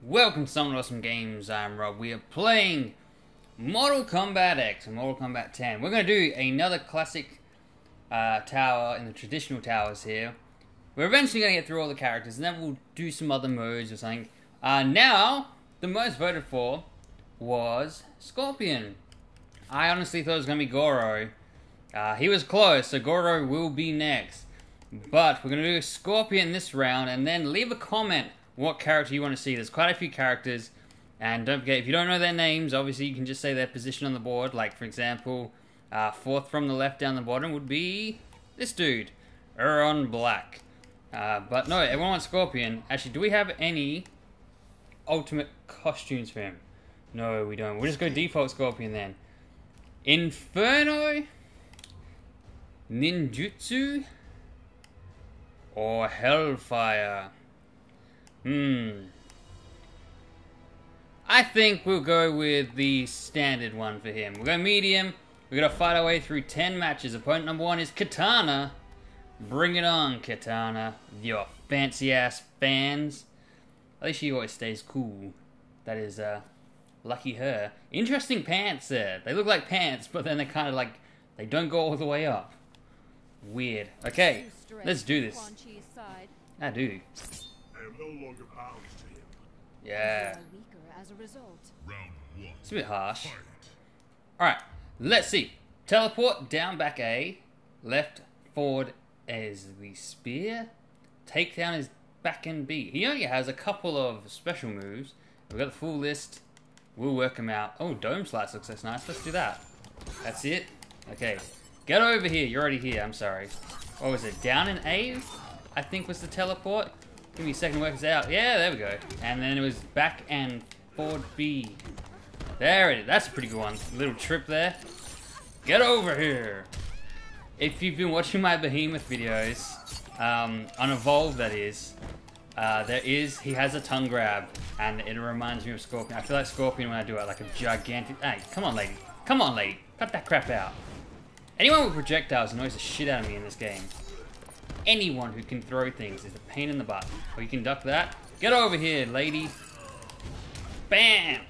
Welcome to Some Awesome Games. I'm Rob. We are playing Mortal Kombat X and Mortal Kombat 10. We're going to do another classic tower in the traditional towers here. We're eventually going to get through all the characters and then we'll do some other modes or something. Now, the most voted for was Scorpion. I honestly thought it was going to be Goro. He was close, so Goro will be next. But we're going to do Scorpion this round and then leave a comment what character you want to see. There's quite a few characters, and don't forget, if you don't know their names, obviously you can just say their position on the board. Like, for example, fourth from the left down the bottom would be this dude, Erron Black. But no, everyone wants Scorpion. Actually, do we have any ultimate costumes for him? No, we don't. We'll just go default Scorpion then. Inferno, Ninjutsu, or Hellfire? I think we'll go with the standard one for him. We'll go medium. We're going to fight our way through 10 matches. Opponent number 1 is Kitana. Bring it on, Kitana. Your fancy-ass fans. At least she always stays cool. That is, lucky her. Interesting pants there. They look like pants, but then they're kind of like, they don't go all the way up. Weird. Okay, let's do this. I do. No longer bound to him. Yeah. As a result. Round 1. It's a bit harsh. Fight. Alright, let's see. Teleport, down back A. Left forward is the spear. Takedown is back in B. He only has a couple of special moves. We've got the full list. We'll work them out. Oh, dome slice looks so nice. Let's do that. That's it. Okay. Get over here. You're already here. I'm sorry. What was it? Down in A, I think was the teleport. Give me a second to work this out. Yeah, there we go. And then it was back and forward B. There it is. That's a pretty good one. Little trip there. Get over here. If you've been watching my Behemoth videos, on Evolve that is, he has a tongue grab, and it reminds me of Scorpion. I feel like Scorpion when I do it, like a gigantic... Hey, come on, lady. Come on, lady. Cut that crap out. Anyone with projectiles annoys the shit out of me in this game. Anyone who can throw things is a pain in the butt. Or you can duck that. Get over here, lady. Bam!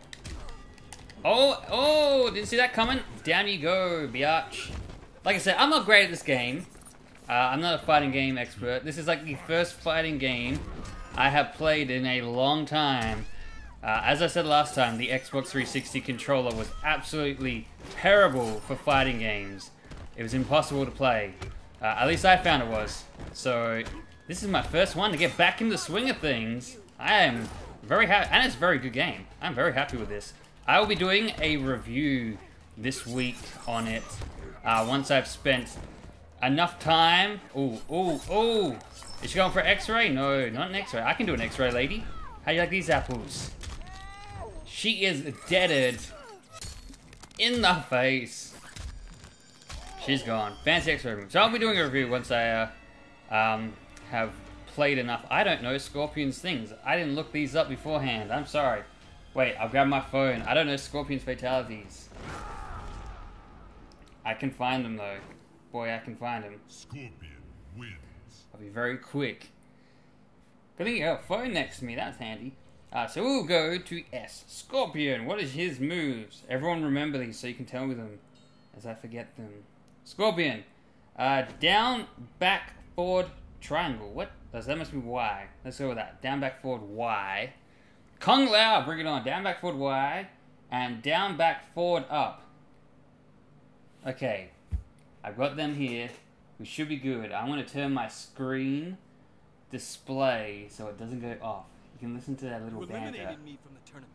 Oh, didn't see that coming. Down you go, biatch. Like I said, I'm not great at this game. I'm not a fighting game expert. This is like the first fighting game I have played in a long time. As I said last time, the Xbox 360 controller was absolutely terrible for fighting games. It was impossible to play. At least I found it was. So, this is my first one to get back in the swing of things. I am very happy, and it's a very good game. I'm very happy with this. I will be doing a review this week on it. Once I've spent enough time. Ooh. Is she going for X-ray? No, not an X-ray. I can do an X-ray, lady. How do you like these apples? She is deaded. In the face. She's gone. Fancy X-ray room. So I'll be doing a review once I have played enough. I don't know Scorpion's things. I didn't look these up beforehand. I'm sorry. Wait, I'll grab my phone. I don't know Scorpion's fatalities. I can find them though. Boy, I can find them. Scorpion wins. I'll be very quick. Good thing you got a phone next to me. That's handy. So we'll go to S. Scorpion. What is his moves? Everyone remember these so you can tell me them as I forget them. Scorpion. Down, back, forward, triangle. What? That must be Y. Let's go with that. Down, back, forward, Y. Kung Lao, bring it on. Down, back, forward, Y. And down, back, forward, up. Okay. I've got them here. We should be good. I'm going to turn my screen display so it doesn't go off. You can listen to that little banter. Eliminated me from the tournament.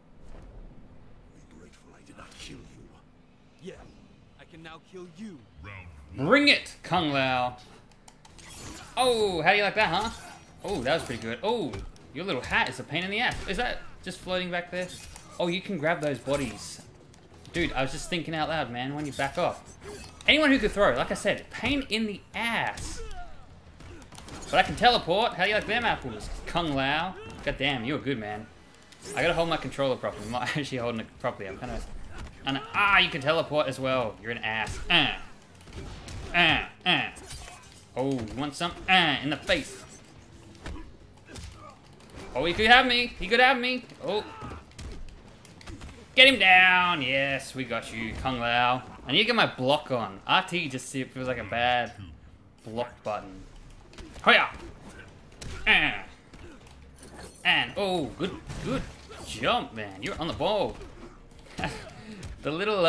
Be grateful I did not kill you. Yeah. I can now kill you. Round 1. Bring it, Kung Lao. Oh, how do you like that, huh? Oh, that was pretty good. Oh, your little hat is a pain in the ass. Is that just floating back there? Oh, you can grab those bodies. Dude, I was just thinking out loud, man. When you back off. Anyone who could throw, like I said, pain in the ass. But I can teleport. How do you like them apples, Kung Lao? God damn, you're good, man. I gotta hold my controller properly. I'm not actually holding it properly. I'm kind of... you can teleport as well. You're an ass. Oh, you want some? In the face. Oh, he could have me. He could have me. Oh. Get him down. Yes, we got you, Kung Lao. I need to get my block on. RT just feels like a bad block button. Hoya! And oh, good jump, man. You're on the ball. The little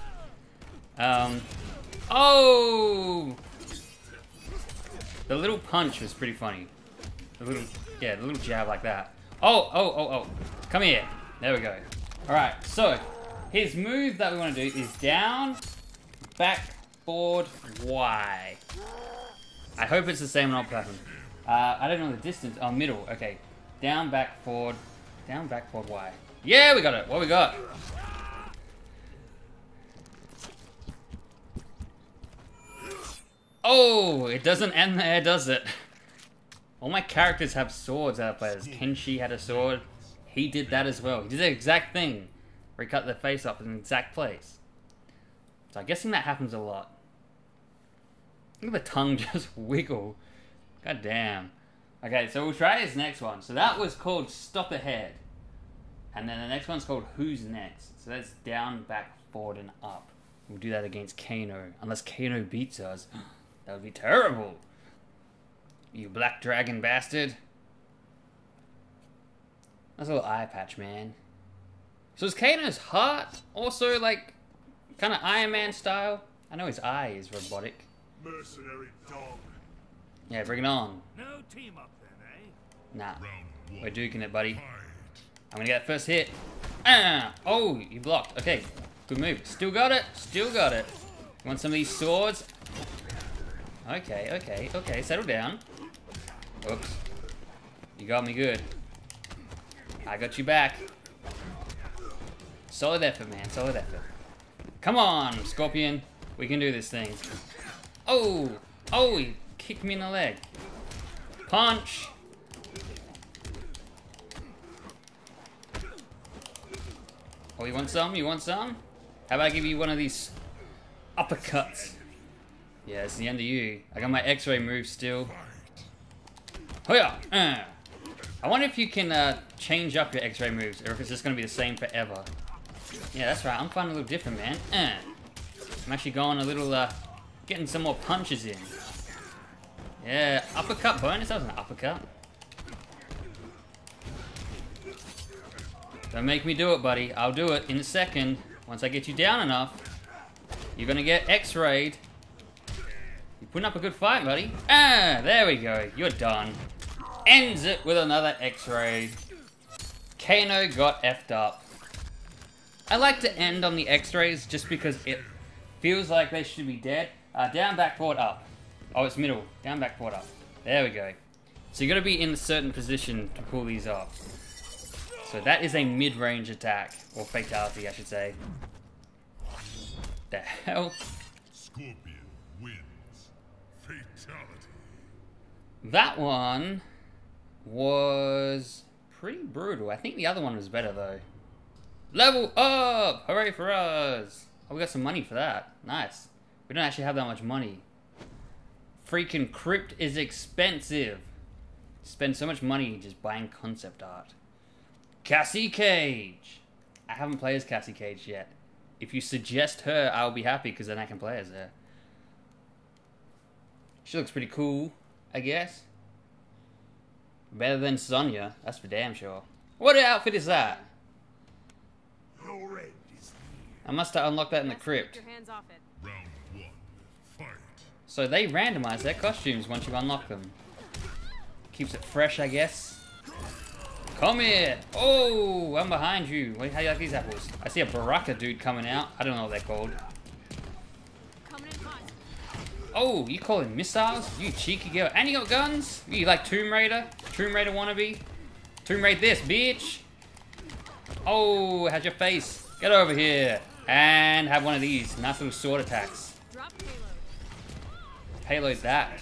oh, the little punch was pretty funny. The little jab like that. Oh. Come here. There we go. All right. So his move that we want to do is down, back, forward, Y. I hope it's the same on all platforms. I don't know the distance. Oh, middle. Okay. Down, back, forward. Down, back, forward, Y. Yeah, we got it. What we got? Oh, it doesn't end there, does it? All my characters have swords out of players. Kenshi had a sword. He did that as well. He did the exact thing. Where he cut their face off in the exact place. So I'm guessing that happens a lot. Look at the tongue just wiggle. God damn. Okay, so we'll try his next one. So that was called Stop Ahead. And then the next one's called Who's Next. So that's down, back, forward, and up. We'll do that against Kano. Unless Kano beats us. That would be terrible. You black dragon bastard. That's a little eye patch, man. So is Kano's heart also like kind of Iron Man style? I know his eye is robotic. Mercenary dog. Yeah, bring it on. No team up then, eh? Nah, we're duking it, buddy. I'm gonna get that first hit. Ah! Oh, you blocked. Okay, good move. Still got it. Still got it. Want some of these swords? Okay. Settle down. Oops. You got me good. I got you back. Solid effort, man. Solid effort. Come on, Scorpion. We can do this thing. Oh! Oh, he kicked me in the leg. Punch! Oh, you want some? You want some? How about I give you one of these uppercuts? Yeah, it's the end of you. I got my X-ray move still. Hoya! I wonder if you can change up your X-ray moves, or if it's just going to be the same forever. Yeah, that's right. I'm finding a little different, man. I'm actually going a little, getting some more punches in. Yeah, uppercut bonus. That was an uppercut. Don't make me do it, buddy. I'll do it in a second. Once I get you down enough, you're going to get X-rayed. You're putting up a good fight, buddy. There we go. You're done. Ends it with another X-ray. Kano got effed up. I like to end on the X-rays just because it feels like they should be dead. Down, back, forward, up. Oh, it's middle. Down, back, forward, up. There we go. So you got to be in a certain position to pull these off. So that is a mid-range attack. Or fatality, I should say. The hell? Scorpion wins. Fatality. That one was pretty brutal. I think the other one was better, though. Level up! Hooray for us! Oh, we got some money for that. Nice. We don't actually have that much money. Freaking Crypt is expensive. Spend so much money just buying concept art. Cassie Cage! I haven't played as Cassie Cage yet. If you suggest her, I'll be happy because then I can play as her. She looks pretty cool, I guess. Better than Sonya, that's for damn sure. What outfit is that? Your end is I must have unlocked that in the crypt. Your hands off it. round one. Fight. So they randomize their costumes once you unlock them. Keeps it fresh, I guess. Come here! Oh, I'm behind you. How do you like these apples? I see a Baraka dude coming out. I don't know what they're called. Coming in hot. Oh, you calling missiles? You cheeky girl. And you got guns? You like Tomb Raider? Tomb Raider wannabe? Tomb Raid this, bitch! Oh, how's your face? Get over here. And have one of these. Nice little sword attacks. Drop payload. Payload that.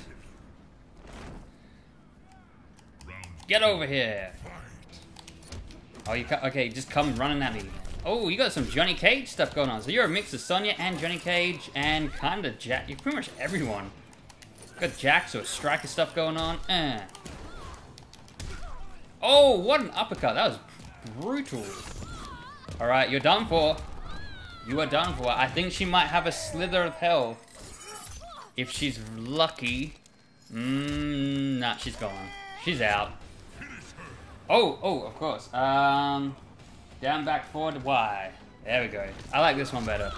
Get over here. Oh, you okay, just come running at me. Oh, you got some Johnny Cage stuff going on. So you're a mix of Sonya and Johnny Cage and kind of Jack. You're pretty much got Jax or Striker stuff going on. Oh, Oh, what an uppercut. That was brutal. Alright, you're done for. You are done for. I think she might have a slither of health. If she's lucky. Nah, she's gone. She's out. Oh, of course. Down, back, forward, Y. There we go. I like this one better.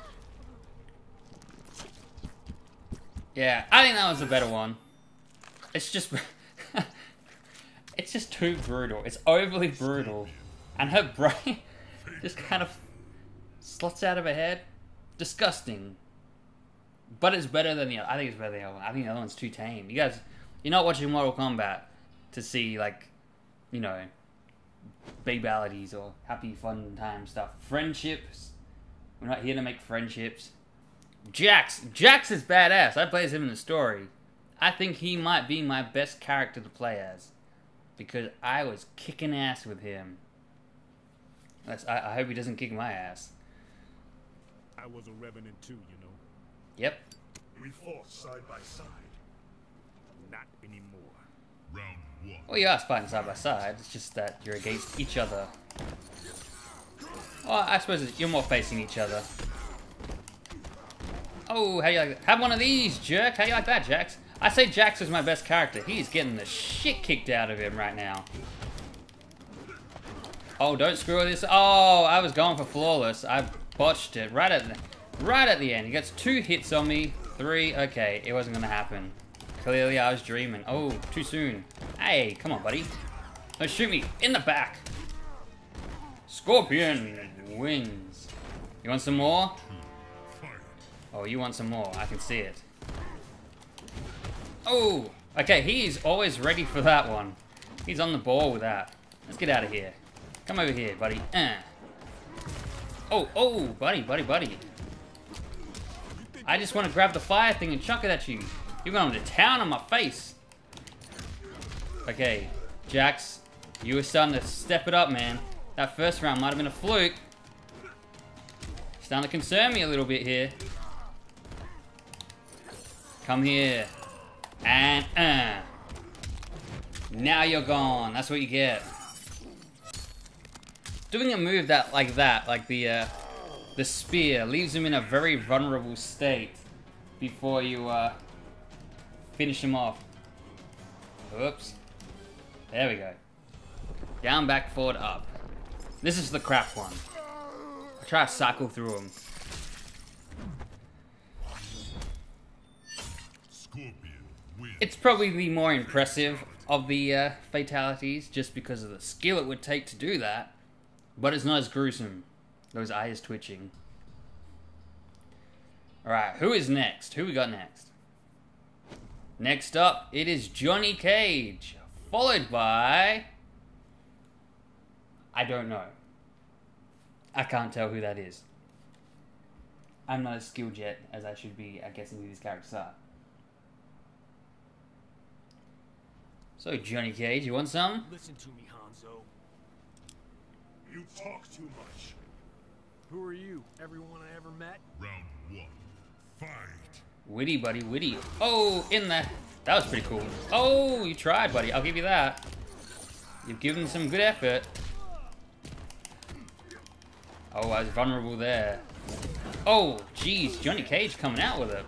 Yeah, I think that was the better one. It's just... it's just too brutal. It's overly brutal. And her brain just kind of slots out of her head. Disgusting. But it's better than the other. I think it's better than the other one. I think the other one's too tame. You guys, you're not watching Mortal Kombat to see, like, you know, babalities or happy fun time stuff. Friendships. We're not here to make friendships. Jax is badass. I play as him in the story. I think he might be my best character to play as. Because I was kicking ass with him. I hope he doesn't kick my ass. I was a revenant too, you know. Yep. We fought side by side. Not anymore. Round one. Well, you are fighting side by side. It's just that you're against each other. Well, I suppose you're more facing each other. Oh, how do you like that? Have one of these, jerk. How do you like that, Jax? I say Jax is my best character. He's getting the shit kicked out of him right now. Oh, don't screw with this. Oh, I was going for flawless. I botched it right at the end. He gets 2 hits on me. 3. Okay, it wasn't gonna happen. Clearly, I was dreaming. Oh, too soon. Hey, come on, buddy. Don't shoot me in the back. Scorpion wins. You want some more? Oh, you want some more. I can see it. Oh, okay. He's always ready for that one. He's on the ball with that. Let's get out of here. Come over here, buddy. Oh, buddy. I just want to grab the fire thing and chuck it at you. You're going to town on my face. Okay, Jax, you were starting to step it up, man. That first round might have been a fluke. Starting to concern me a little bit here. Come here. And, now you're gone. That's what you get. Doing a move like the spear, leaves him in a very vulnerable state before you, finish him off. Oops. There we go. Down, back, forward, up. This is the crap one. I'll try to cycle through them. It's probably the more impressive of the fatalities, just because of the skill it would take to do that. But it's not as gruesome. Those eyes twitching. Alright, who is next? Who we got next? Next up, it is Johnny Cage. Followed by... I don't know. I can't tell who that is. I'm not as skilled yet as I should be at guessing who these characters are. So, Johnny Cage, you want some? Listen to me, Hanzo. You talk too much. Who are you? Everyone I ever met? Round one. Fight. Witty, buddy, witty. Oh, in there. That was pretty cool. Oh, you tried, buddy. I'll give you that. You've given some good effort. Oh, I was vulnerable there. Oh, jeez. Johnny Cage coming out with it.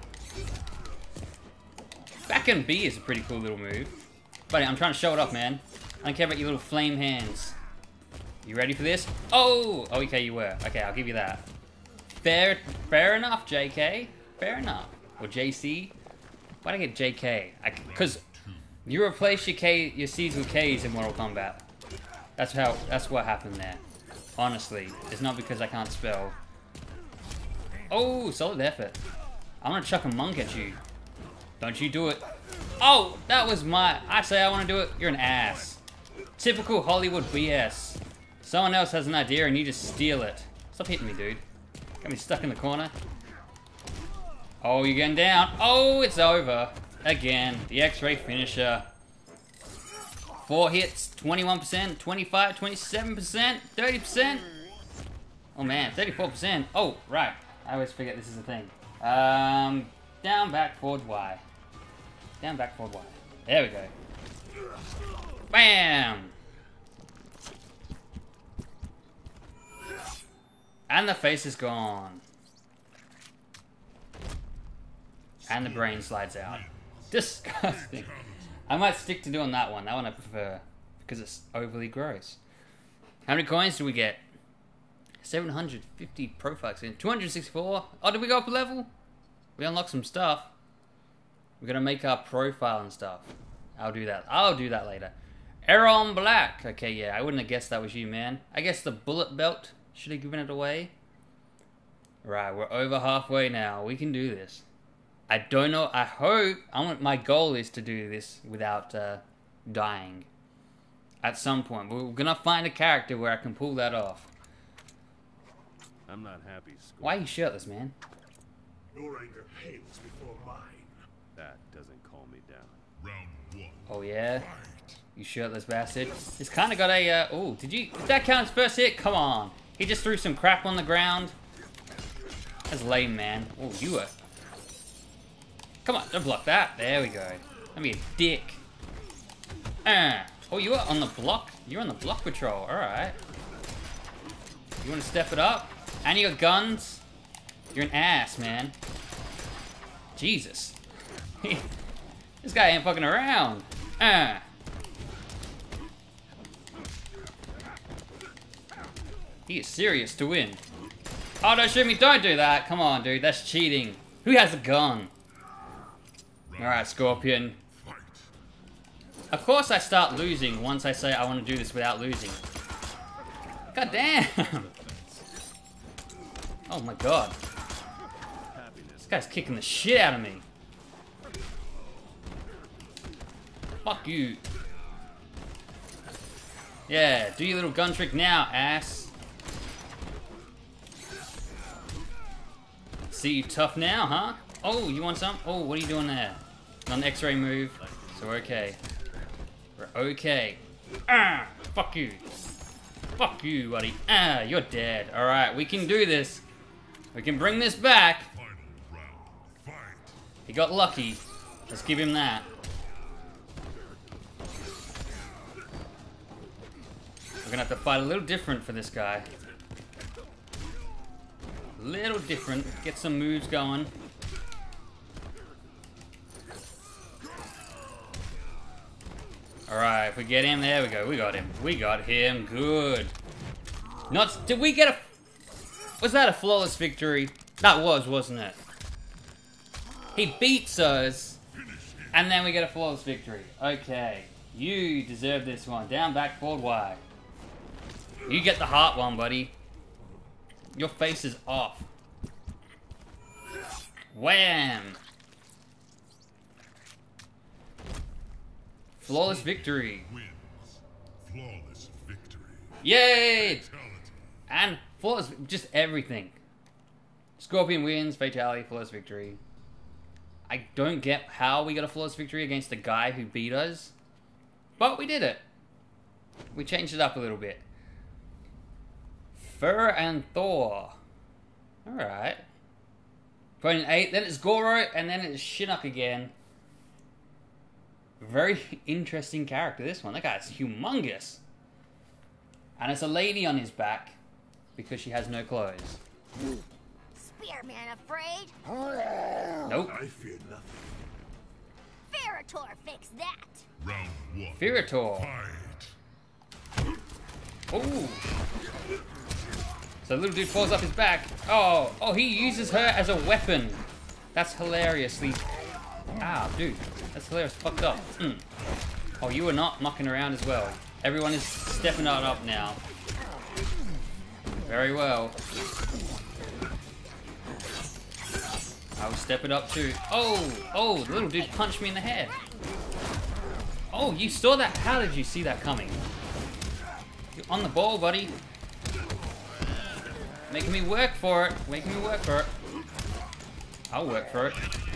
Back and B is a pretty cool little move. Buddy, I'm trying to show it off, man. I don't care about your little flame hands. You ready for this? Oh! Oh, okay, you were. Okay, I'll give you that. Fair enough, JK. Fair enough. Or JC. Why'd I get JK? Because you replace your C's with K's in Mortal Kombat. That's what happened there. Honestly. It's not because I can't spell. Oh, solid effort. I'm gonna chuck a monk at you. Don't you do it. Oh, that was I say I want to do it. You're an ass. Typical Hollywood BS. Someone else has an idea and you just steal it. Stop hitting me, dude. Got me stuck in the corner. Oh, you're getting down. Oh, it's over. Again, the X-ray finisher. 4 hits, 21%, 25, 27%, 30%. Oh man, 34%. Oh, right. I always forget this is a thing. Down, back, forward, Y. Down, back, forward, Y. There we go. Bam! And the face is gone. And the brain slides out. Disgusting. I might stick to doing that one. That one I prefer. Because it's overly gross. How many coins do we get? 750 profiles in. 264. Oh, did we go up a level? We unlocked some stuff. We're gonna make our profile and stuff. I'll do that. I'll do that later. Aaron Black. Okay, yeah, I wouldn't have guessed that was you, man. I guess the bullet belt should have given it away. Right, we're over halfway now. We can do this. I don't know. I hope. My goal is to do this without dying. At some point, we're gonna find a character where I can pull that off. I'm not happy, Scorpion. Why are you shirtless, man? Your anger pales before mine. That doesn't calm me down. Round one. Oh yeah, you shirtless bastard. He's kind of got a. Oh, did that count as first hit? Come on. He just threw some crap on the ground. That's lame, man. Oh, you were. Come on, don't block that. There we go. Let me a dick. Oh, you were on the block. You're on the block patrol. All right. You want to step it up? And you got guns? You're an ass, man. Jesus. This guy ain't fucking around. He is serious to win. Oh, don't shoot me. Don't do that. Come on, dude. That's cheating. Who has a gun? Alright, Scorpion. Of course I start losing once I say I want to do this without losing. God damn. Oh my god. This guy's kicking the shit out of me. Fuck you. Yeah, do your little gun trick now, ass. See you tough now, huh? Oh, you want some? Oh, what are you doing there? Not an X-ray move, so we're okay. We're okay. Fuck you. Fuck you, buddy. You're dead. Alright, we can do this. We can bring this back. Final round. Fight. He got lucky. Let's give him that. We're gonna have to fight a little different for this guy. A little different. Get some moves going. Alright, if we get him, there we go. We got him. We got him. Good. Did we get a... Was that a flawless victory? That was, wasn't it? He beats us, and then we get a flawless victory. Okay. You deserve this one. Down, back, forward, wide. You get the heart one, buddy. Your face is off. Wham! Flawless victory. Wins. Flawless victory. Yay! Fatality. And flawless, just everything. Scorpion wins, fatality, flawless victory. I don't get how we got a flawless victory against the guy who beat us. But we did it. We changed it up a little bit. Fur and Thor. Alright. Point 8, then it's Goro, and then it's Shinnok again. Very interesting character, this one. That guy's humongous. And it's a lady on his back because she has no clothes. Spearman afraid? Nope. I fear nothing. Ferritor fix that. Round one. Ferritor. Fight. Ooh. So the little dude falls off his back. Oh, he uses her as a weapon. That's hilariously... Ah, dude. That's hilarious. Fucked up. Oh, you are not mucking around as well. Everyone is stepping it up now. Very well. I will step it up too. Oh, the little dude punched me in the head. Oh, you saw that? How did you see that coming? You're on the ball, buddy. Making me work for it. Making me work for it. I'll work for it.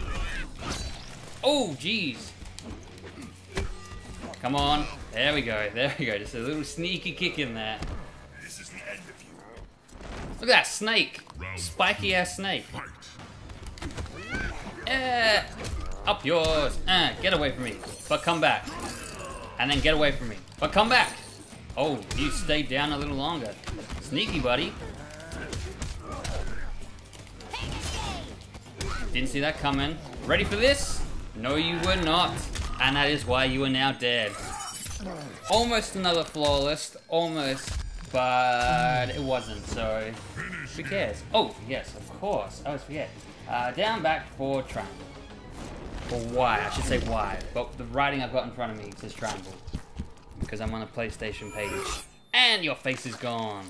Oh, jeez. Come on. There we go. There we go. Just a little sneaky kick in there. This is the end of you. Look at that snake. Spiky ass snake. Up yours. Get away from me. But come back. And then get away from me. But come back. Oh, you stayed down a little longer. Sneaky, buddy. Didn't see that coming. Ready for this? No, you were not. And that is why you are now dead. Almost another flawless. Almost. But it wasn't, so who cares? Oh, yes, of course. I always forget. Down back for triangle. Or Y, I should say Y. But the writing I've got in front of me says triangle. Because I'm on a PlayStation page. And your face is gone.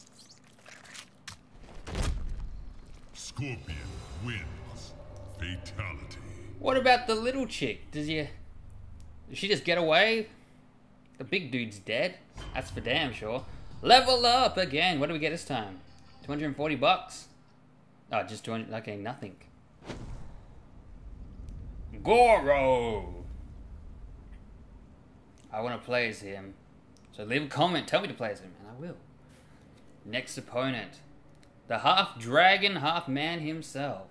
Scorpion wins. Fatality. What about the little chick? Does she just get away? The big dude's dead. That's for damn sure. Level up again. What do we get this time? 240 bucks. Oh, just 200. Okay, nothing. Goro. I want to play as him. So leave a comment. Tell me to play as him, and I will. Next opponent. The half dragon, half man himself.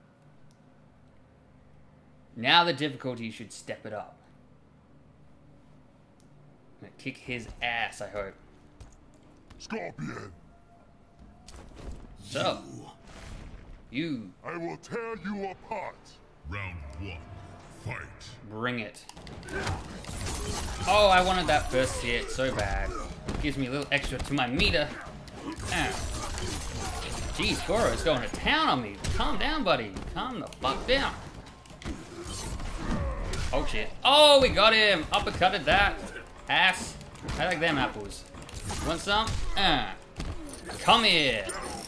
Now the difficulty should step it up. I'm gonna kick his ass, I hope. Scorpion. So. You. I will tear you apart. Round 1. Fight. Bring it. Oh, I wanted that first hit so bad. Gives me a little extra to my meter. Jeez, Goro's going to town on me. Calm down, buddy. Calm the fuck down. Oh, shit. Oh, we got him. Uppercutted that. Ass. I like them apples. Want some? Come here.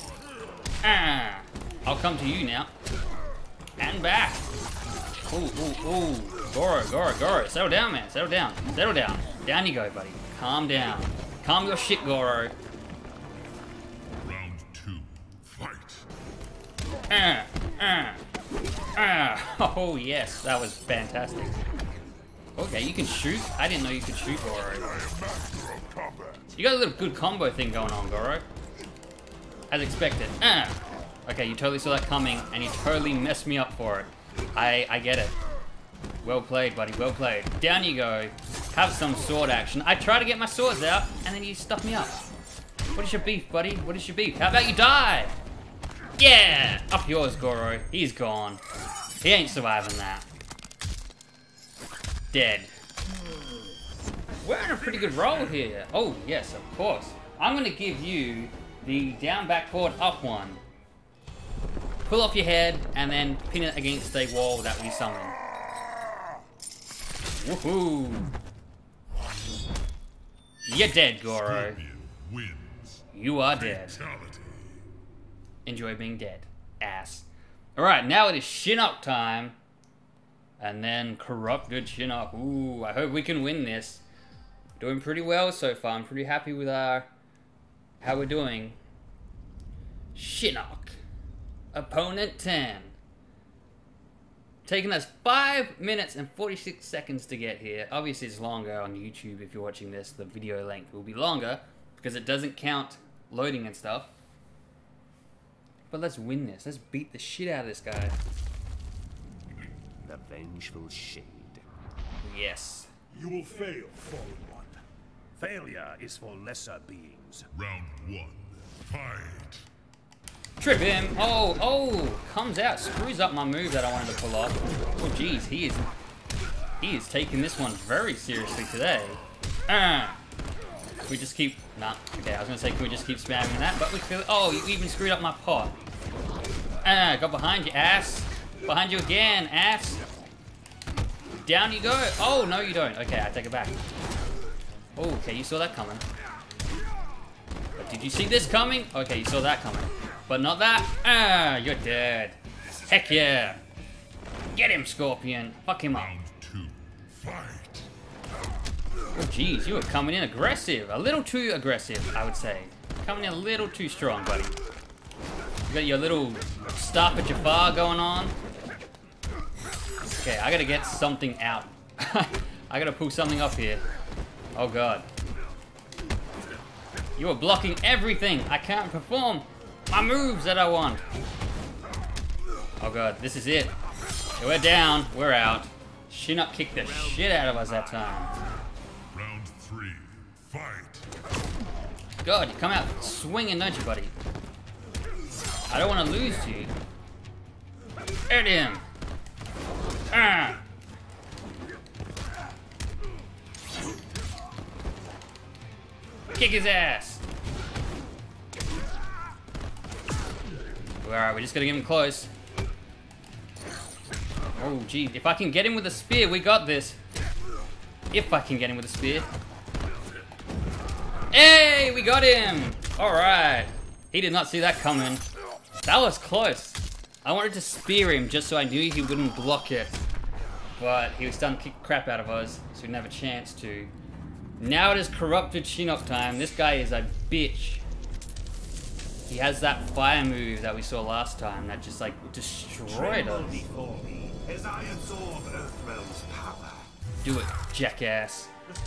I'll come to you now. And back. Ooh. Goro. Settle down, man. Settle down. Down you go, buddy. Calm down. Calm your shit, Goro. Round 2. Fight. Oh, yes. That was fantastic. Okay, you can shoot. I didn't know you could shoot, Goro. I am master of combat. You got a little good combo thing going on, Goro. As expected. Okay, you totally saw that coming, and you totally messed me up for it. I get it. Well played, buddy. Well played. Down you go. Have some sword action. I try to get my swords out, and then you stuff me up. What is your beef, buddy? What is your beef? How about you die? Yeah! Up yours, Goro. He's gone. He ain't surviving that. Dead. We're on a pretty good roll here. Oh, yes, of course. I'm going to give you the down, back, forward, up one. Pull off your head, and then pin it against a wall that we summon. Woohoo! You're dead, Goro. Scorpion wins. You are dead. Fatality. Enjoy being dead. Ass. Alright, now it is Shinnok time. And then Corrupted Shinnok. Ooh, I hope we can win this. Doing pretty well so far. I'm pretty happy with how we're doing. Shinnok. Opponent 10. Taking us 5 minutes and 46 seconds to get here. Obviously it's longer on YouTube if you're watching this. The video length will be longer because it doesn't count loading and stuff. But let's win this. Let's beat the shit out of this guy. The vengeful shade. Yes. You will fail, Fallen One. Failure is for lesser beings. Round 1. Fight. Trip him. Oh, comes out. Screws up my move that I wanted to pull off. Oh, jeez. He is taking this one very seriously today. We just keep... Nah. Okay, I was going to say, can we just keep spamming that? But we feel... Oh, you even screwed up my pot. Got behind you, ass. Behind you again, ass. Down you go. Oh, no, you don't. Okay, I take it back. Oh, okay, you saw that coming. But did you see this coming? Okay, you saw that coming. But not that. You're dead. Heck yeah. Get him, Scorpion. Fuck him up. Round 2. Fight. Oh, jeez, you were coming in aggressive. A little too aggressive, I would say. Coming in a little too strong, buddy. You got your little staff at Jafar going on. Okay, I gotta get something out. I gotta pull something up here. Oh, God. You are blocking everything. I can't perform my moves that I want. Oh, God, this is it. We're down. We're out. Shinnok kicked the shit out of us that time. Round 3. Fight. God, you come out swinging, don't you, buddy? I don't want to lose to you. Hit him! Ah! Kick his ass! Alright, we're just gonna get him close. Oh, gee. If I can get him with a spear, we got this. If I can get him with a spear. Hey, we got him! Alright. He did not see that coming. That was close. I wanted to spear him just so I knew he wouldn't block it. But he was starting to kick the crap out of us, so we didn't have a chance to. Now it is corrupted Shinnok time. This guy is a bitch. He has that fire move that we saw last time that just like destroyed us. Before me, as I absorb Earthrealm's power. Do it, jackass.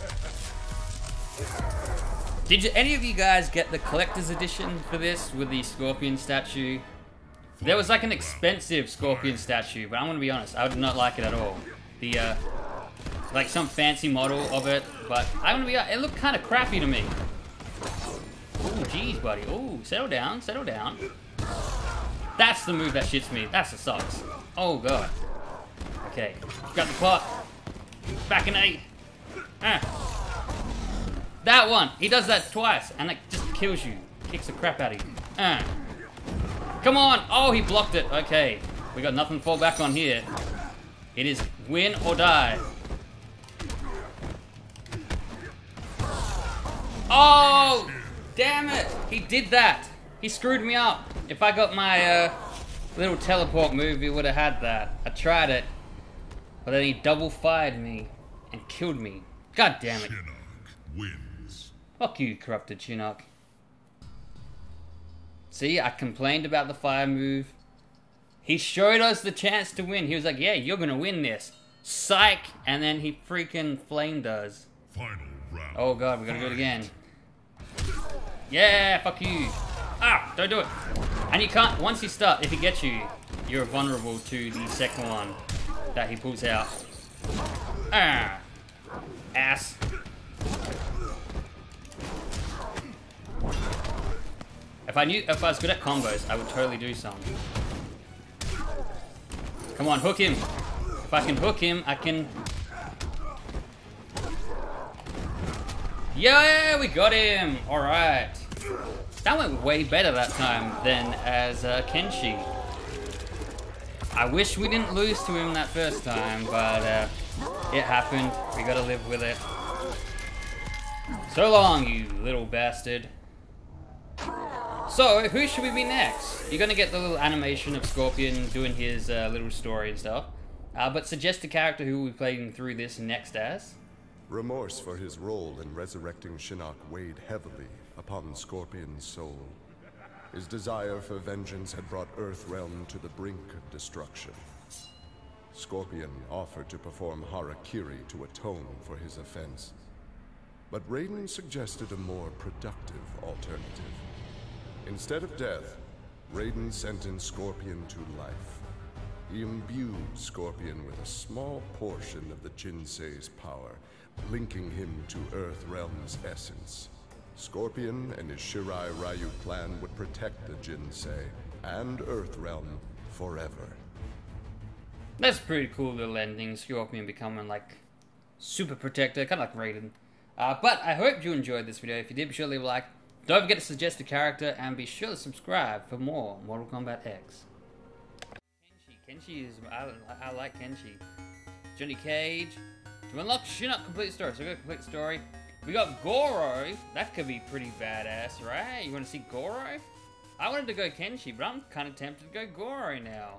Did any of you guys get the collector's edition for this with the Scorpion statue? There was like an expensive Scorpion statue, but I'm gonna be honest, I did not like it at all. The like some fancy model of it, but I'm gonna be it looked kind of crappy to me. Oh, geez, buddy. Oh, settle down, settle down. That's the move that shits me. That's the sucks. Oh god. Okay, grab the pot. Back in A. Ah. That one. He does that twice, and it just kills you. Kicks the crap out of you. Ah. Come on. Oh, he blocked it. Okay, we got nothing to fall back on here. It is win or die. Oh, damn it. He did that. He screwed me up. If I got my little teleport move, he would have had that. I tried it. But then he double fired me and killed me. God damn it. Shinnok wins. Fuck you, corrupted Shinnok. See, I complained about the fire move. He showed us the chance to win. He was like, yeah, you're gonna win this. Psych! And then he freaking flamed us. Final round. Oh god, we gotta do it again. Yeah, fuck you. Ah, don't do it. And you can't, once you start, if he gets you, you're vulnerable to the second one that he pulls out. Ah, ass. If I was good at combos, I would totally do some. Come on, hook him. If I can hook him, I can... Yeah, we got him! Alright. That went way better that time than as Kenshi. I wish we didn't lose to him that first time, but it happened. We gotta live with it. So long, you little bastard. So, who should we be next? You're gonna get the little animation of Scorpion doing his little story and stuff. But suggest a character who we'll be playing through this next as. Remorse for his role in resurrecting Shinnok weighed heavily upon Scorpion's soul. His desire for vengeance had brought Earthrealm to the brink of destruction. Scorpion offered to perform Harakiri to atone for his offense. But Raiden suggested a more productive alternative. Instead of death, Raiden sentenced Scorpion to life. He imbued Scorpion with a small portion of the Jinsei's power, linking him to Earthrealm's essence. Scorpion and his Shirai Ryu clan would protect the Jinsei and Earthrealm forever. That's a pretty cool little ending. Scorpion becoming like super protector, kind of like Raiden. But I hope you enjoyed this video. If you did, be sure to leave a like. Don't forget to suggest a character and be sure to subscribe for more Mortal Kombat X. Kenshi is... I like Kenshi. Johnny Cage. To unlock Shinnok complete story. So we got complete the story. We got Goro. That could be pretty badass, right? You want to see Goro? I wanted to go Kenshi, but I'm kind of tempted to go Goro now.